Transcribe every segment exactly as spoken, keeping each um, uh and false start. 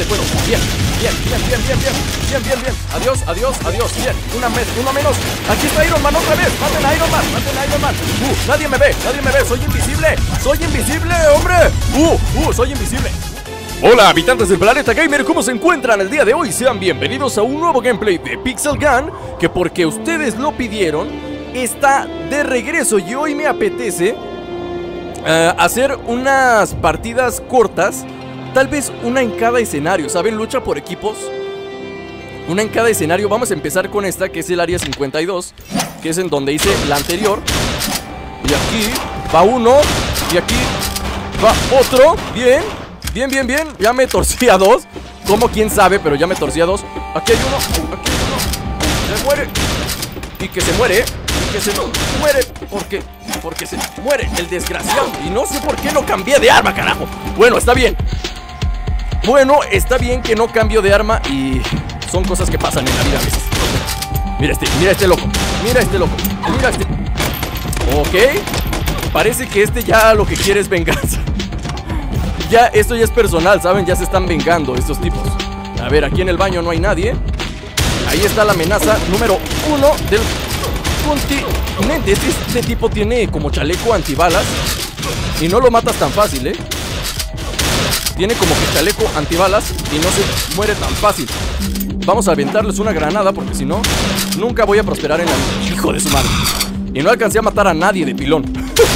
te puedo. Bien, bien, bien, bien, bien, bien. Bien, bien, bien. Adiós, adiós, adiós. Bien, una vez, uno menos. Aquí está Iron Man otra vez. Maten a Iron Man, maten a Iron Man. Uh, nadie me ve, nadie me ve. Soy invisible. Soy invisible, hombre. Uh, uh, soy invisible. Hola, habitantes del planeta gamer, ¿cómo se encuentran el día de hoy? Sean bienvenidos a un nuevo gameplay de Pixel Gun, que porque ustedes lo pidieron, está de regreso. Y hoy me apetece uh, hacer unas partidas cortas, tal vez una en cada escenario, ¿saben? Lucha por equipos. Una en cada escenario. Vamos a empezar con esta, que es el área cincuenta y dos, que es en donde hice la anterior. Y aquí va uno, y aquí va otro. Bien. Bien, bien, bien, ya me torcí a dos. Como quién sabe, pero ya me torcí a dos. Aquí hay uno, aquí hay uno. Se muere. Y que se muere, y que se muere. Porque, porque se muere el desgraciado. Y no sé por qué no cambié de arma, carajo. Bueno, está bien. Bueno, está bien que no cambio de arma. Y son cosas que pasan en la vida a veces. Mira este, mira este loco. Mira este loco, mira este. Ok. Parece que este ya lo que quiere es venganza. Ya, esto ya es personal, ¿saben? Ya se están vengando estos tipos. A ver, aquí en el baño no hay nadie. Ahí está la amenaza número uno del continente. Este, este tipo tiene como chaleco antibalas y no lo matas tan fácil, ¿eh? Tiene como que chaleco antibalas y no se muere tan fácil. Vamos a aventarles una granada porque si no, nunca voy a prosperar en la vida. Hijo de su madre. Y no alcancé a matar a nadie de pilón.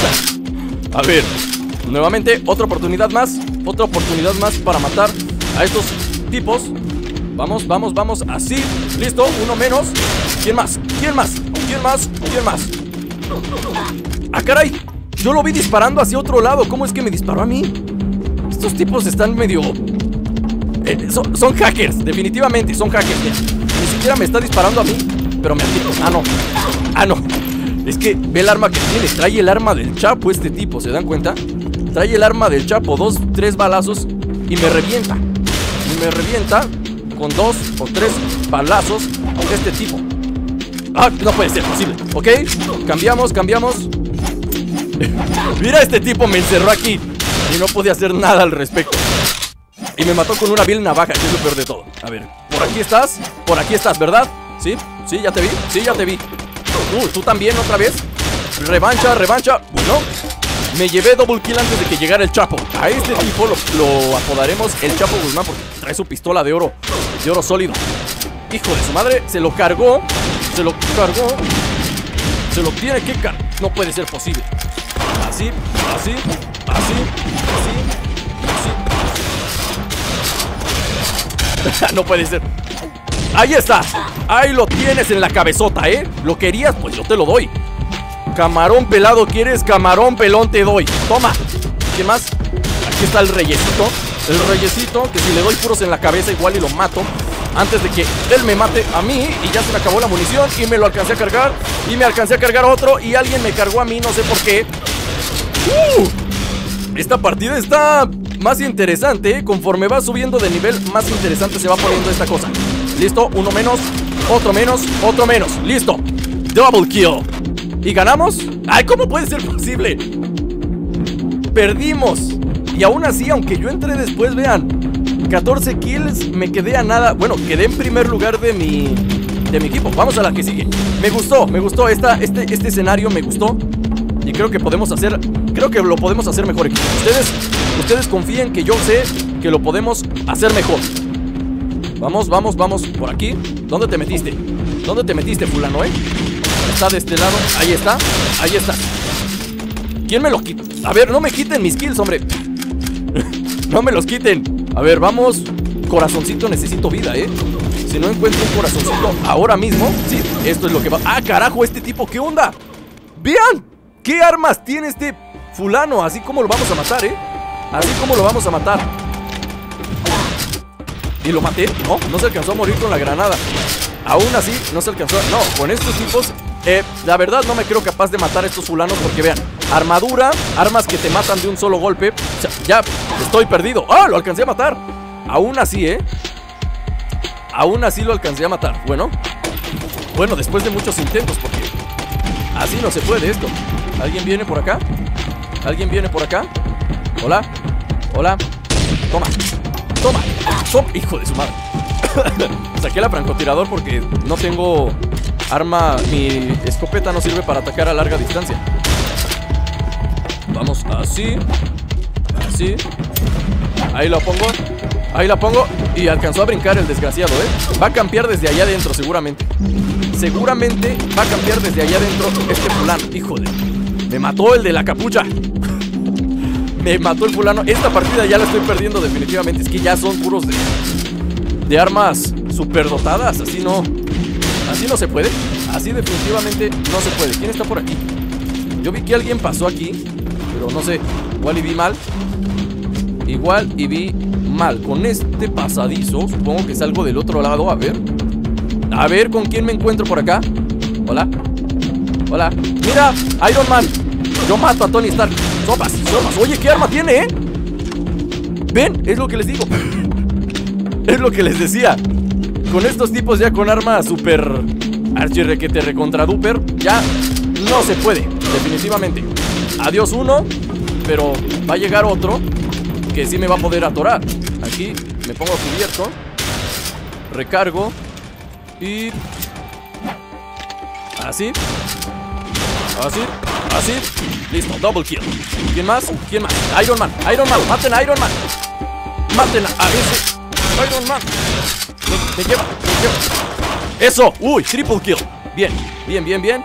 A ver, nuevamente, otra oportunidad más. Otra oportunidad más para matar a estos tipos. Vamos, vamos, vamos, así. Listo, uno menos. ¿Quién más? ¿Quién más? ¿Quién más? ¿Quién más? ¡Ah, caray! Yo lo vi disparando hacia otro lado. ¿Cómo es que me disparó a mí? Estos tipos están medio... Eh, son, son hackers, definitivamente, son hackers. Mira, ni siquiera me está disparando a mí, pero me atiro. Ah, no. Ah, no. Es que ve el arma que tiene. Trae el arma del Chapo este tipo, ¿se dan cuenta? Trae el arma del Chapo, dos, tres balazos y me revienta. Y me revienta con dos o tres balazos de este tipo. Ah, no puede ser posible. Ok, cambiamos, cambiamos. Mira, este tipo me encerró aquí y no pude hacer nada al respecto. Y me mató con una vil navaja, que es lo peor de todo. A ver, por aquí estás, por aquí estás, ¿verdad? ¿Sí? ¿Sí? ¿Ya te vi? Sí, ya te vi. Uh, tú también otra vez. Revancha, revancha. Bueno, me llevé double kill antes de que llegara el Chapo. A este tipo lo, lo apodaremos el Chapo Guzmán porque trae su pistola de oro, de oro sólido. Hijo de su madre, se lo cargó. Se lo cargó. Se lo tiene que cargar. No puede ser posible. Así, así, así, así, así. No puede ser. Ahí está. Ahí lo tienes en la cabezota, ¿eh? ¿Lo querías? Pues yo te lo doy. Camarón pelado, ¿quieres? Camarón pelón te doy. Toma. ¿Qué más? Aquí está el reyesito. El reyesito, que si le doy puros en la cabeza igual y lo mato antes de que él me mate a mí. Y ya se me acabó la munición y me lo alcancé a cargar. Y me alcancé a cargar otro y alguien me cargó a mí, no sé por qué. uh, Esta partida está más interesante, ¿eh? Conforme va subiendo de nivel, más interesante se va poniendo esta cosa. Listo, uno menos, otro menos, otro menos. Listo, double kill. ¿Y ganamos? ¡Ay, cómo puede ser posible! Perdimos. Y aún así, aunque yo entré después, vean, catorce kills, me quedé a nada. Bueno, quedé en primer lugar de mi de mi equipo. Vamos a la que sigue. Me gustó, me gustó esta, este, este escenario me gustó. Y creo que podemos hacer, creo que lo podemos hacer mejor. Ustedes, ustedes confíen que yo sé que lo podemos hacer mejor. Vamos, vamos, vamos, por aquí. ¿Dónde te metiste? ¿Dónde te metiste, fulano, eh? Está de este lado, ahí está, ahí está. ¿Quién me lo quita? A ver, no me quiten mis kills, hombre. No me los quiten. A ver, vamos. Corazoncito, necesito vida, eh. Si no encuentro un corazoncito ahora mismo, sí, esto es lo que va. Ah, carajo, este tipo, ¿qué onda? Vean, ¿qué armas tiene este fulano? Así como lo vamos a matar, eh. Así como lo vamos a matar. Y lo maté, no, no se alcanzó a morir con la granada. Aún así, no se alcanzó, no, con estos tipos eh, la verdad no me creo capaz de matar a estos fulanos. Porque vean, armadura, armas que te matan de un solo golpe. O sea, ya estoy perdido. ¡Ah! Lo alcancé a matar. Aún así, eh Aún así lo alcancé a matar. Bueno, bueno, después de muchos intentos, porque así no se puede esto. ¿Alguien viene por acá? ¿Alguien viene por acá? Hola, hola. Toma, toma, toma. Hijo de su madre. Saqué la francotirador porque no tengo arma. Mi escopeta no sirve para atacar a larga distancia. Vamos así. Así. Ahí la pongo. Ahí la pongo. Y alcanzó a brincar el desgraciado, ¿eh? Va a campear desde allá adentro, seguramente. Seguramente va a campear desde allá adentro este fulano. Híjole. Me mató el de la capucha. Me mató el fulano. Esta partida ya la estoy perdiendo definitivamente. Es que ya son puros de, de armas superdotadas. Así no. Así no se puede. Así definitivamente no se puede. ¿Quién está por aquí? Yo vi que alguien pasó aquí, pero no sé. Igual y vi mal. Igual y vi mal. Con este pasadizo supongo que salgo del otro lado. A ver. A ver con quién me encuentro por acá. Hola. Hola. Mira, Iron Man. Yo mato a Tony Stark. Sopas, sopas. Oye, ¿qué arma tiene, eh? ¿Ven? Es lo que les digo. Es lo que les decía. Con estos tipos ya con armas super archirrequete recontra duper, ya no se puede, definitivamente. Adiós uno. Pero va a llegar otro que sí me va a poder atorar. Aquí me pongo cubierto. Recargo. Y así. Así. Así. Listo, double kill. ¿Quién más? ¿Quién más? Iron Man, Iron Man, maten a Iron Man. Maten a ese Iron Man. Me, me lleva, me lleva. Eso, uy, triple kill. Bien, bien, bien, bien.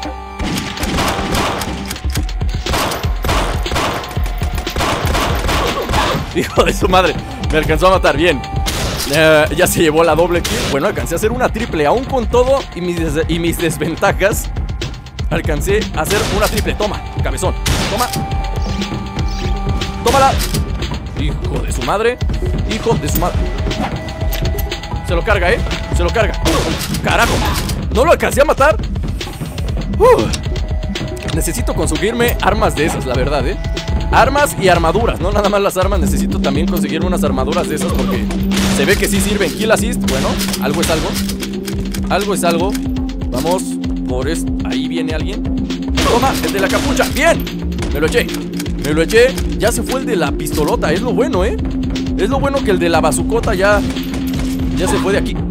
Hijo de su madre, me alcanzó a matar, bien. uh, Ya se llevó la doble kill. Bueno, alcancé a hacer una triple, aún con todo y mis, des y mis desventajas. Alcancé a hacer una triple. Toma, cabezón, toma. Tómala. Hijo de su madre. Hijo de su madre. Se lo carga, eh, se lo carga. Carajo, no lo alcancé a matar. uh. Necesito conseguirme armas de esas, la verdad, eh. Armas y armaduras, no nada más las armas. Necesito también conseguirme unas armaduras de esas porque se ve que sí sirven. Kill assist, bueno, algo es algo. Algo es algo. Vamos por esto. Ahí viene alguien. Toma, el de la capucha, bien. Me lo eché, me lo eché. Ya se fue el de la pistolota, es lo bueno, eh. Es lo bueno que el de la bazucota ya Ya se fue de aquí.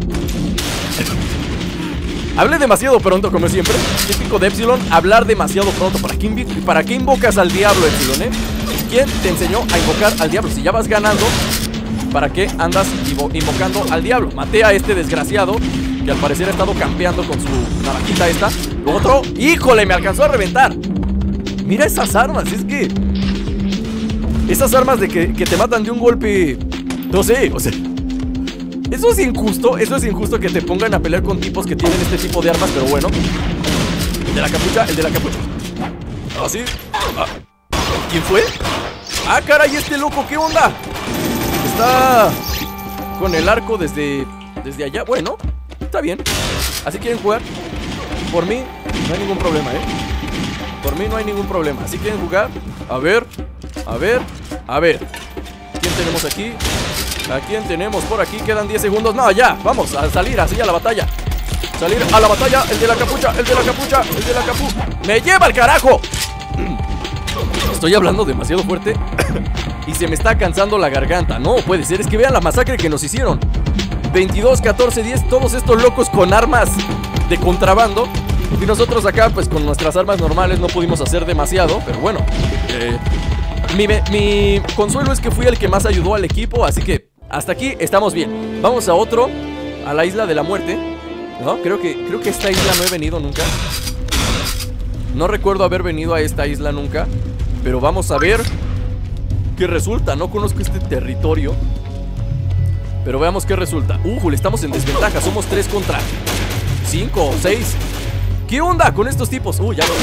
Hablé demasiado pronto, como siempre. Típico de Epsilon, hablar demasiado pronto. ¿Para qué, ¿Para qué invocas al diablo, Epsilon, eh? ¿Quién te enseñó a invocar al diablo? Si ya vas ganando, ¿para qué andas invocando al diablo? Maté a este desgraciado que al parecer ha estado campeando con su navajita esta. Lo otro, ¡híjole! Me alcanzó a reventar. Mira esas armas, es que esas armas de que, que te matan de un golpe. No sé, o sea, eso es injusto, eso es injusto que te pongan a pelear con tipos que tienen este tipo de armas, pero bueno. El de la capucha, el de la capucha. Así. Ah. ¿Quién fue? Ah, caray, este loco, ¿qué onda? Está con el arco desde, desde allá. Bueno, está bien. Así quieren jugar. Por mí, no hay ningún problema, ¿eh? Por mí no hay ningún problema. Así quieren jugar. A ver, a ver, a ver. ¿Quién tenemos aquí? ¿A quién tenemos por aquí? Quedan diez segundos. No, ya, vamos a salir así a la batalla. Salir a la batalla. El de la capucha, el de la capucha, el de la capu. ¡Me lleva al carajo! Estoy hablando demasiado fuerte y se me está cansando la garganta. No puede ser, es que vean la masacre que nos hicieron. Veintidós, catorce, diez. Todos estos locos con armas de contrabando. Y nosotros acá, pues con nuestras armas normales no pudimos hacer demasiado. Pero bueno, eh, mi, mi consuelo es que fui el que más ayudó al equipo. Así que hasta aquí estamos bien. Vamos a otro, a la isla de la muerte. No, creo que, creo que esta isla no he venido nunca. No recuerdo haber venido a esta isla nunca. Pero vamos a ver qué resulta. No conozco este territorio, pero veamos qué resulta. Uh, estamos en desventaja. Somos tres contra cinco o seis. ¿Qué onda con estos tipos? Uh, ya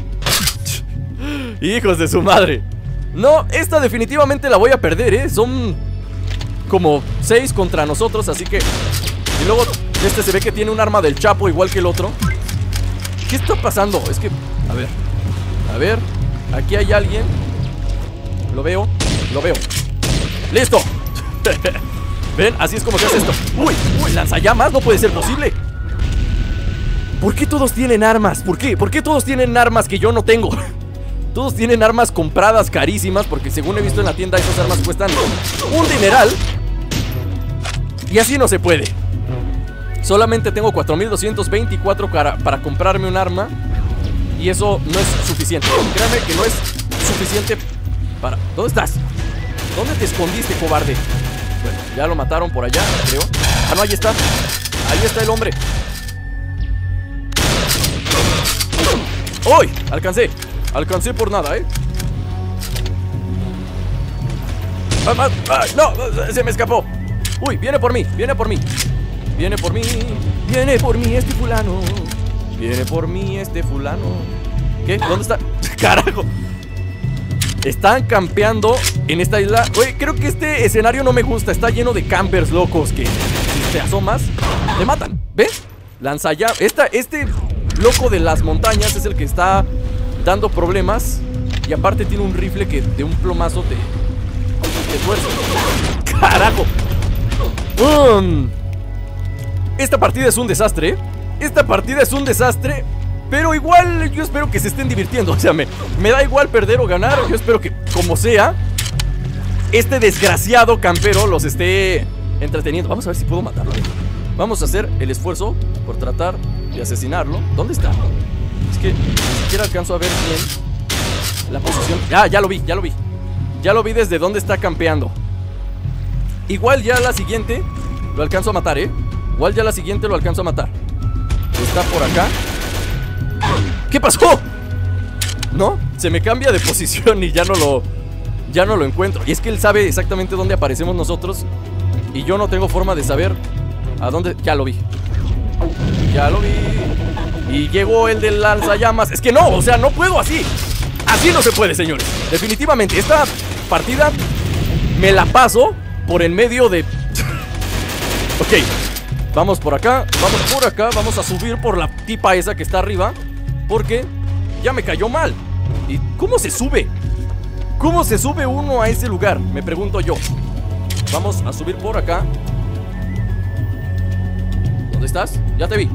lo... Hijos de su madre. No, esta definitivamente la voy a perder, eh. Son como seis contra nosotros, así que... Y luego este se ve que tiene un arma del Chapo igual que el otro. ¿Qué está pasando? Es que... A ver, a ver. Aquí hay alguien. Lo veo, lo veo. ¡Listo! ¿Ven? Así es como se hace esto. ¡Uy! ¡Uy! ¡Lanzallamas! ¡No puede ser posible! ¿Por qué todos tienen armas? ¿Por qué? ¿Por qué todos tienen armas que yo no tengo? Todos tienen armas compradas carísimas, porque según he visto en la tienda esas armas cuestan un dineral. Y así no se puede. Solamente tengo cuatro mil doscientos veinticuatro para, para comprarme un arma. Y eso no es suficiente. Créanme que no es suficiente para... ¿Dónde estás? ¿Dónde te escondiste, cobarde? Bueno, ya lo mataron por allá, creo. Ah, no, ahí está. Ahí está el hombre. ¡Uy! Alcancé. Alcancé por nada, ¿eh? Ah, ah, ah, no, se me escapó. Uy, viene por mí, viene por mí. Viene por mí, viene por mí este fulano. Viene por mí este fulano. ¿Qué? ¿Dónde está? ¡Carajo! Están campeando en esta isla. Oye, creo que este escenario no me gusta. Está lleno de campers locos que si te asomas, te matan. ¿Ves? Lanzallamas. Esta, este loco de las montañas es el que está dando problemas. Y aparte tiene un rifle que de un plomazo te, te tuerce. ¡Carajo! Um, esta partida es un desastre, ¿eh? Esta partida es un desastre. Pero igual yo espero que se estén divirtiendo. O sea, me, me da igual perder o ganar. Yo espero que, como sea, este desgraciado campero los esté entreteniendo. Vamos a ver si puedo matarlo. Vamos a hacer el esfuerzo por tratar de asesinarlo. ¿Dónde está? Es que ni siquiera alcanzo a ver bien la posición. Ah, ya lo vi, ya lo vi. Ya lo vi desde dónde está campeando. Igual ya la siguiente lo alcanzo a matar, ¿eh? Igual ya la siguiente lo alcanzo a matar. Está por acá. ¿Qué pasó? ¿No? Se me cambia de posición y ya no lo... Ya no lo encuentro. Y es que él sabe exactamente dónde aparecemos nosotros. Y yo no tengo forma de saber a dónde... Ya lo vi. Ya lo vi. Y llegó el del lanzallamas. Es que no, o sea, no puedo así. Así no se puede, señores. Definitivamente, esta partida me la paso por en medio de... Ok. Vamos por acá, vamos por acá. Vamos a subir por la tipa esa que está arriba, porque ya me cayó mal. ¿Y cómo se sube? ¿Cómo se sube uno a ese lugar? Me pregunto yo. Vamos a subir por acá. ¿Dónde estás? Ya te vi.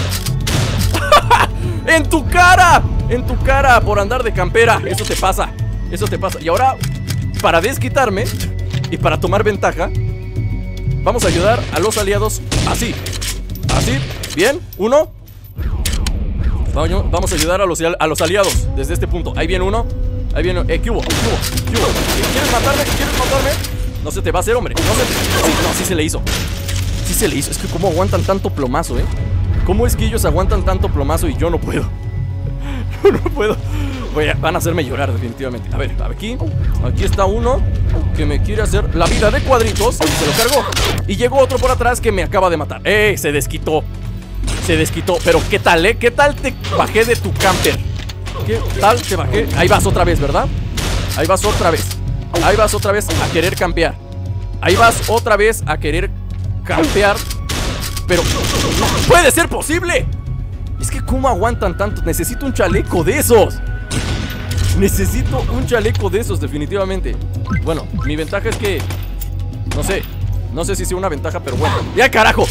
¡En tu cara! En tu cara por andar de campera. Eso te pasa, eso te pasa. Y ahora, para desquitarme y para tomar ventaja, vamos a ayudar a los aliados así. Así, bien, uno. Vamos a ayudar a los, a los aliados desde este punto. Ahí viene uno. Ahí viene, eh, ¿qué hubo? ¿Qué hubo? ¿Qué hubo? ¿Quieres matarme? ¿Quieres matarme? No se te va a hacer, hombre. No se te... Sí, no, sí se le hizo. Sí se le hizo. Es que cómo aguantan tanto plomazo, ¿eh? ¿Cómo es que ellos aguantan tanto plomazo y yo no puedo? Yo no puedo. Voy a, van a hacerme llorar definitivamente. A ver, aquí. Aquí está uno que me quiere hacer la vida de cuadritos. Se lo cargó. Y llegó otro por atrás que me acaba de matar. ¡Eh! Se desquitó. Se desquitó. Pero ¿qué tal, eh? ¿Qué tal te bajé de tu camper? ¿Qué tal te bajé? Ahí vas otra vez, ¿verdad? Ahí vas otra vez. Ahí vas otra vez a querer campear. Ahí vas otra vez a querer campear. Pero no puede ser posible. Es que ¿cómo aguantan tanto? Necesito un chaleco de esos. Necesito un chaleco de esos, definitivamente. Bueno, mi ventaja es que... No sé. No sé si sea una ventaja, pero bueno. ¡Ya, carajo!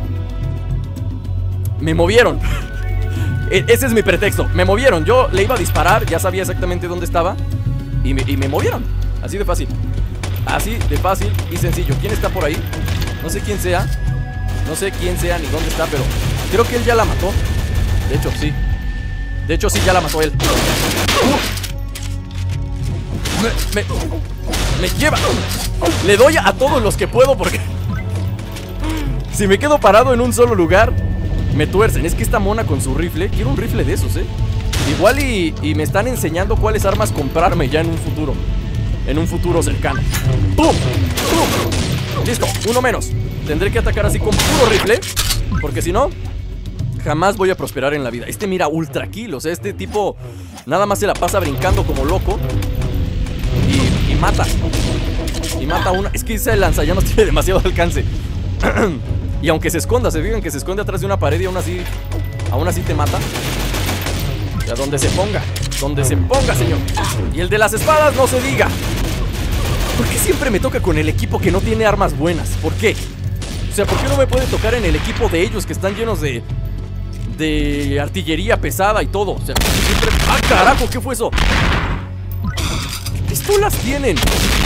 Me movieron. Ese es mi pretexto. Me movieron. Yo le iba a disparar. Ya sabía exactamente dónde estaba. Y me, y me movieron. Así de fácil. Así de fácil y sencillo. ¿Quién está por ahí? No sé quién sea. No sé quién sea ni dónde está, pero creo que él ya la mató. De hecho, sí. De hecho, sí, ya la mató él. uh. me, me, me lleva. Le doy a todos los que puedo porque si me quedo parado en un solo lugar me tuercen. Es que esta mona con su rifle, quiero un rifle de esos, eh. Igual y, y me están enseñando cuáles armas comprarme ya en un futuro. En un futuro cercano. ¡Pum! ¡Pum! Listo, uno menos. Tendré que atacar así con puro rifle, porque si no, jamás voy a prosperar en la vida. Este mira ultra kill, o sea, este tipo nada más se la pasa brincando como loco. Y, y mata. Y mata a una. Es que ese lanzallamas tiene demasiado alcance. Y aunque se esconda, se fijan que se esconde atrás de una pared y aún así, aún así te mata. Y a donde se ponga, donde se ponga, señor. Y el de las espadas no se diga. ¿Por qué siempre me toca con el equipo que no tiene armas buenas? ¿Por qué? O sea, ¿por qué no me puede tocar en el equipo de ellos que están llenos de... de artillería pesada y todo? O sea, siempre... ¡Ah, carajo! ¿Qué fue eso? ¿Qué pistolas tienen?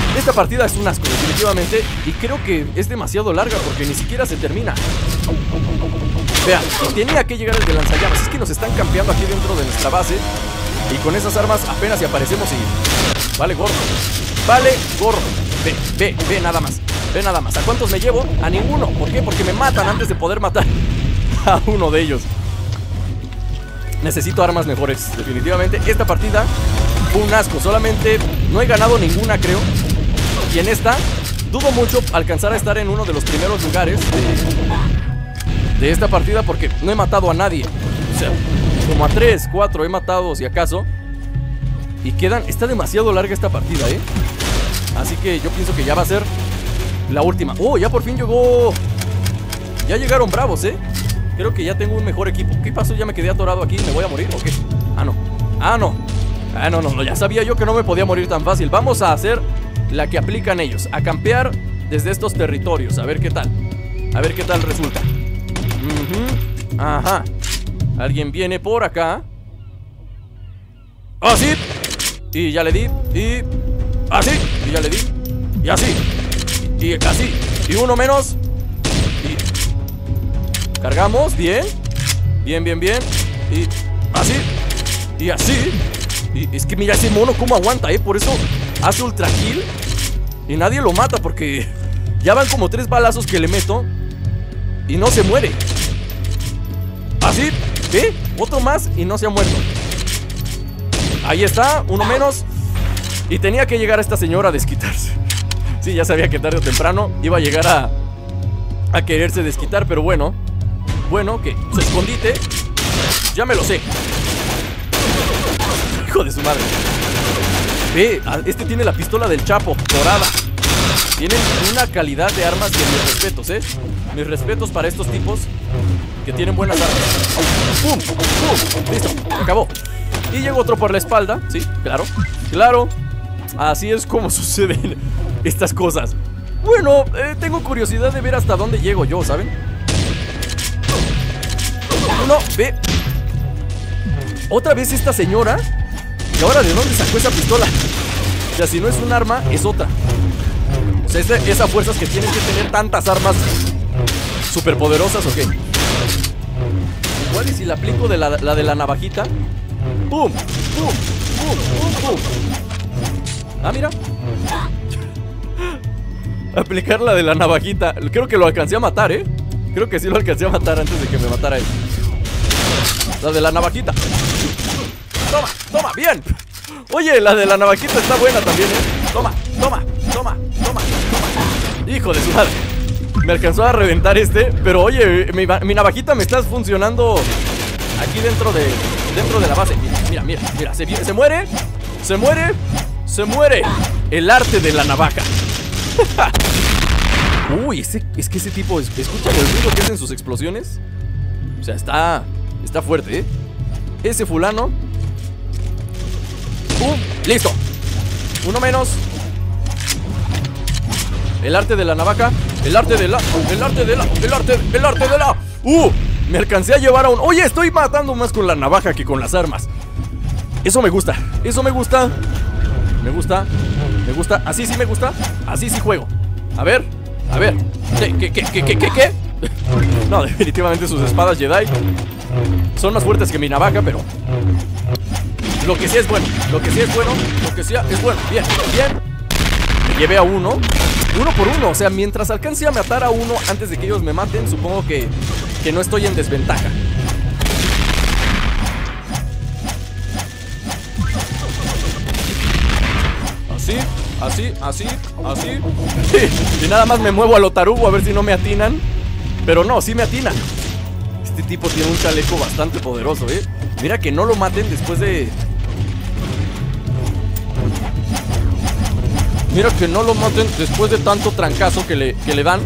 Esta partida es un asco, definitivamente. Y creo que es demasiado larga porque ni siquiera se termina. Vean, y tenía que llegar el de lanzallamas. Es que nos están campeando aquí dentro de nuestra base. Y con esas armas apenas si aparecemos y... Vale gorro. Vale gorro. Ve, ve, ve nada más. Ve nada más. ¿A cuántos me llevo? A ninguno. ¿Por qué? Porque me matan antes de poder matar a uno de ellos. Necesito armas mejores, definitivamente. Esta partida fue un asco. Solamente no he ganado ninguna, creo. Y en esta dudo mucho alcanzar a estar en uno de los primeros lugares de, de esta partida, porque no he matado a nadie. O sea, como a tres, cuatro he matado, si acaso. Y quedan... Está demasiado larga esta partida, ¿eh? Así que yo pienso que ya va a ser la última. ¡Oh! Ya por fin llegó... Ya llegaron bravos, ¿eh? Creo que ya tengo un mejor equipo. ¿Qué pasó? ¿Ya me quedé atorado aquí? ¿Me voy a morir o qué? Ah, no. Ah, no. Ah, no, no, no. Ya sabía yo que no me podía morir tan fácil. Vamos a hacer la que aplican ellos. A campear desde estos territorios. A ver qué tal. A ver qué tal resulta. uh-huh. Ajá. Alguien viene por acá. Así. Y ya le di. Y... Así. Y ya le di. Y así. Y así. Y uno menos. Y... Cargamos. Bien. Bien, bien, bien. Y así. Y así. Y es que mira ese mono cómo aguanta, ¿eh? Por eso hace ultra kill. Y nadie lo mata porque ya van como tres balazos que le meto y no se muere. Así. ¿Ve? Otro más y no se ha muerto. Ahí está, uno menos. Y tenía que llegar a esta señora a desquitarse. Sí, ya sabía que tarde o temprano iba a llegar a a quererse desquitar, pero bueno. Bueno, que su escondite ya me lo sé. Hijo de su madre. Ve, este tiene la pistola del Chapo, dorada. Tienen una calidad de armas que mis respetos, ¿eh? Mis respetos para estos tipos que tienen buenas armas. ¡Pum! ¡Pum! Listo, se acabó. Y llegó otro por la espalda. Sí, claro, claro. Así es como suceden estas cosas. Bueno, eh, tengo curiosidad de ver hasta dónde llego yo, ¿saben? Uno, ve. Otra vez esta señora. ¿Y ahora de dónde sacó esa pistola? O sea, si no es un arma, es otra. O sea, esa, esas fuerzas que tienen que tener tantas armas superpoderosas, ¿o qué? Igual y si la aplico de la, la de la navajita. ¡Pum! ¡Pum! ¡Pum! ¡Pum! ¡Pum! Ah, mira. Aplicar la de la navajita. Creo que lo alcancé a matar, ¿eh? Creo que sí lo alcancé a matar antes de que me matara él. La de la navajita. Toma, toma, bien. Oye, la de la navajita está buena también, ¿eh? Toma, toma, toma, toma, toma. Hijo de su madre. Me alcanzó a reventar este. Pero oye, mi, mi navajita me está funcionando aquí dentro de Dentro de la base. Mira, mira, mira, se, se muere. Se muere. Se muere. El arte de la navaja. Uy, ese, es que ese tipo, ¿escuchan el ruido que hacen sus explosiones? O sea, está Está fuerte, ¿eh? Ese fulano. ¡Pum! ¡Listo! Uno menos. El arte de la navaja. El arte de la... El arte de la... El arte... El arte de la... ¡Uh! Me alcancé a llevar a un... Oye, estoy matando más con la navaja que con las armas. Eso me gusta. Eso me gusta. Me gusta. Me gusta. Así sí me gusta. Así sí juego. A ver. A ver. ¿Qué? ¿Qué? ¿Qué? ¿Qué? ¿Qué? ¿Qué? No, definitivamente sus espadas Jedi son más fuertes que mi navaja, pero lo que sí es bueno. Lo que sí es bueno. Lo que sea es bueno. Bien, bien. Me llevé a uno. Uno por uno. O sea, mientras alcance a matar a uno antes de que ellos me maten, supongo que, que no estoy en desventaja. Así, así, así, así. Y nada más me muevo a lo tarugo a ver si no me atinan. Pero no, sí me atinan. Este tipo tiene un chaleco bastante poderoso, ¿eh? Mira que no lo maten después de... Mira que no lo maten después de tanto trancazo que le, que le dan.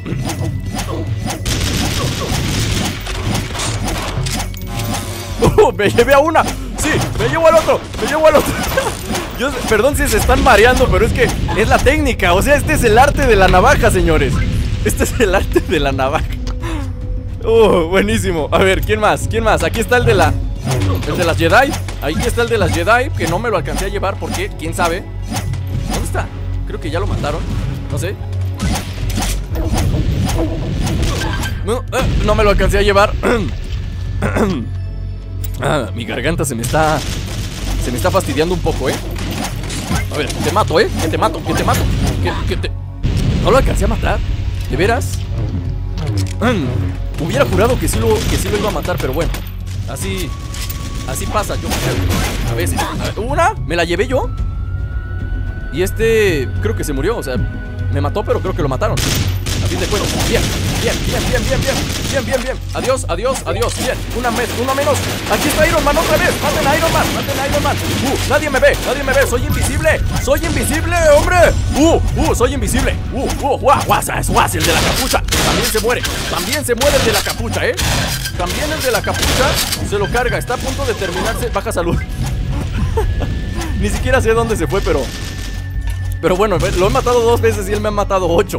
Uh, me llevé a una. Sí, me llevo al otro. Me llevo al otro. Yo, perdón si se están mareando, pero es que es la técnica. O sea, este es el arte de la navaja, señores. Este es el arte de la navaja. Uh, buenísimo. A ver, ¿quién más? ¿Quién más? Aquí está el de la... El de las Jedi. Ahí está el de las Jedi, que no me lo alcancé a llevar porque, quién sabe. ¿Dónde está? Creo que ya lo mataron. No sé. No, eh, no me lo alcancé a llevar. Ah, mi garganta se me está Se me está fastidiando un poco, eh. A ver, te mato, eh, que te mato, que te mato que, que te... No lo alcancé a matar. ¿De veras? Mm, hubiera jurado que sí, lo, que sí lo iba a matar, pero bueno. Así Así pasa, yo a veces. A ver, una, me la llevé yo. Y este, creo que se murió, o sea, me mató, pero creo que lo mataron. A fin de cuentas, bien, bien, bien, bien, bien, bien, bien, bien, bien. Adiós, adiós, adiós, bien, una, me una menos. Aquí está Iron Man otra vez, maten a Iron Man, maten a Iron Man. Uh, nadie me ve, nadie me ve, soy invisible, soy invisible, hombre. Uh, uh, soy invisible. Uh, uh, guau, guasas, guas, el de la capucha. También se muere, también se muere el de la capucha, eh. También el de la capucha se lo carga, está a punto de terminarse. Baja salud. Ni siquiera sé dónde se fue, pero Pero bueno, lo he matado dos veces y él me ha matado ocho.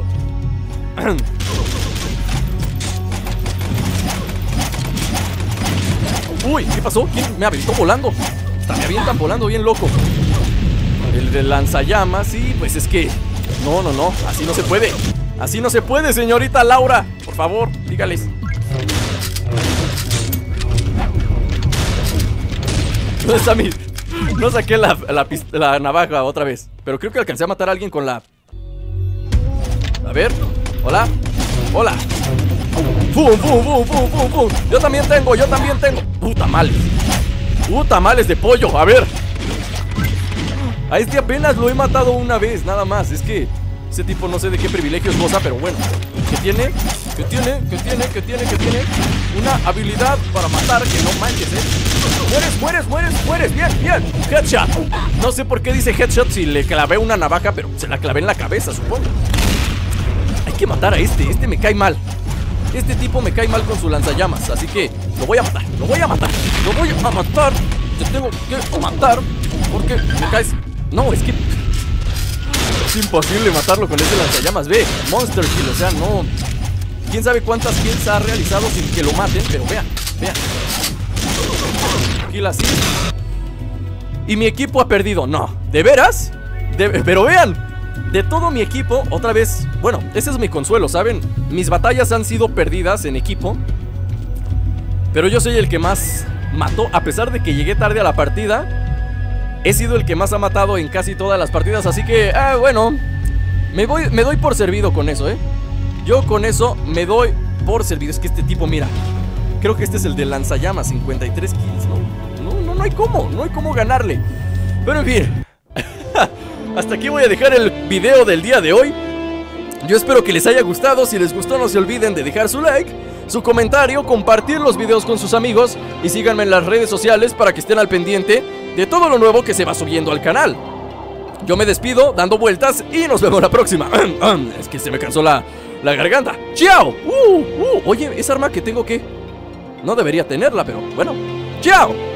Uy, ¿qué pasó? ¿Quién me aventó volando? Hasta me avientan volando bien loco. El de lanzallamas, sí, pues es que no, no, no, así no se puede. Así no se puede, señorita Laura. Por favor, dígales. ¿Dónde está mi...? No saqué la, la, la navaja otra vez, pero creo que alcancé a matar a alguien con la... A ver, hola, hola. ¡Bum, bum, bum, bum, bum, bum! Yo también tengo, yo también tengo. ¡Uh, tamales! ¡Uh, tamales de pollo! A ver. A este apenas lo he matado una vez, nada más. Es que ese tipo no sé de qué privilegios goza, pero bueno. ¿Qué tiene? ¿Qué tiene? ¿Qué tiene? ¿Qué tiene? ¿Qué tiene? Una habilidad para matar que no manches, ¿eh? ¡Mueres, mueres, mueres, mueres! ¡Bien, bien! ¡Headshot! No sé por qué dice headshot si le clavé una navaja, pero se la clavé en la cabeza, supongo. Hay que matar a este, este me cae mal. Este tipo me cae mal con su lanzallamas, así que lo voy a matar, lo voy a matar, lo voy a matar. Te tengo que matar porque me caes... No, es que... es imposible matarlo con ese lanzallamas. Ve, Monster Kill, o sea, no... Quién sabe cuántas kills ha realizado sin que lo maten, pero vean, vean. Kill así. Y mi equipo ha perdido, no, ¿de veras? De... Pero vean, de todo mi equipo, otra vez, bueno, ese es mi consuelo, ¿saben? Mis batallas han sido perdidas en equipo, pero yo soy el que más mató, a pesar de que llegué tarde a la partida. He sido el que más ha matado en casi todas las partidas, así que, ah, bueno, me, voy, me doy por servido con eso, ¿eh? Yo con eso me doy por servido. Es que este tipo, mira, creo que este es el de lanzallamas, cincuenta y tres kills, ¿no? No, no, no hay cómo, no hay cómo ganarle. Pero en fin, hasta aquí voy a dejar el video del día de hoy. Yo espero que les haya gustado. Si les gustó, no se olviden de dejar su like, su comentario, compartir los videos con sus amigos y síganme en las redes sociales para que estén al pendiente de todo lo nuevo que se va subiendo al canal. Yo me despido dando vueltas y nos vemos la próxima. Es que se me cansó la, la garganta. ¡Chao! Uh, uh, oye, esa arma que tengo, ¿qué? No debería tenerla, pero bueno. ¡Chao!